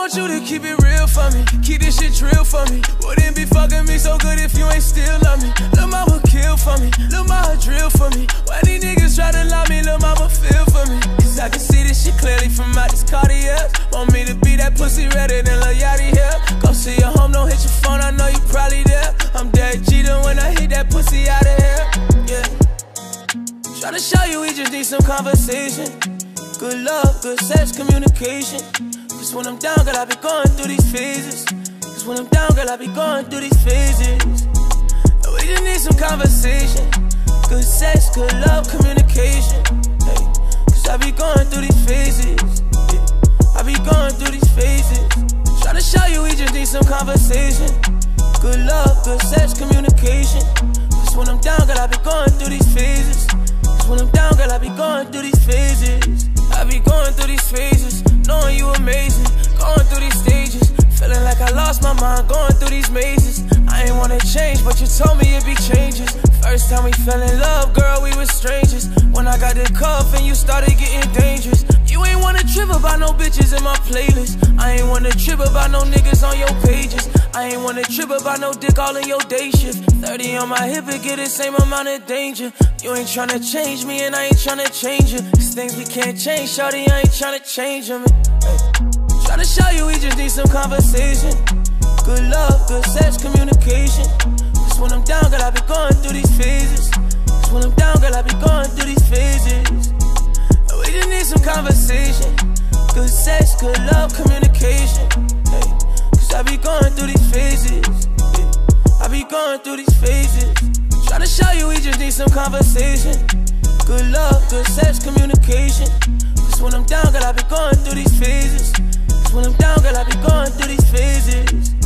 want you to keep it real for me, keep this shit real for me. Wouldn't be fucking me so good if you ain't still love me. Lil' mama kill for me, lil' mama drill for me. When these niggas try to lie me, lil' mama feel for me. Cause I can see this shit clearly from out these Cartiers. Want me to be that pussy redder than Lil Yachty here. Go see your home, don't hit your phone, I know you probably there. I'm dead cheating when I hit that pussy out of here. Yeah. Tryna show you we just need some conversation. Good love, good sex, communication. Cause when I'm down, girl, I be going through these phases. Cause when I'm down, girl, I be going through these phases. And we just need some conversation. Good sex, good love, communication. Hey, cause I be going through these phases. Yeah, I be going through these phases. Tryna show you we just need some conversation. Good love, good sex, communication. Cause when I'm down, girl, I be going through these phases. Cause when I'm down, girl, I be going through these phases. I be going through these phases, knowing you amazing. Going through these stages, feeling like I lost my mind. Going through these mazes, I ain't wanna change, but you told me it'd be changes. First time we fell in love, girl, we were strangers. When I got the cuff and you started getting dangerous. You ain't wanna trip about no bitches in my playlist. I ain't wanna trip about no niggas on your pages. I ain't wanna trip about no dick all in your day shift. 30 on my hip and get the same amount of danger. You ain't tryna change me and I ain't tryna change you. These things we can't change, shawty, I ain't tryna change them. Hey. Tryna show you we just need some conversation. Good love, good sex, communication. Cause when I'm down, girl, I be going through these phases. Cause when I'm down, girl, I be going through these phases. And we just need some conversation. Good sex, good love, communication. Hey. Cause I be going through these phases. Yeah. I be going through these phases. Tryna show you we just need some conversation. Good love, good sex, communication. Cause when I'm down, girl, I be going through these phases. Cause when I'm down, girl, I be going through these phases.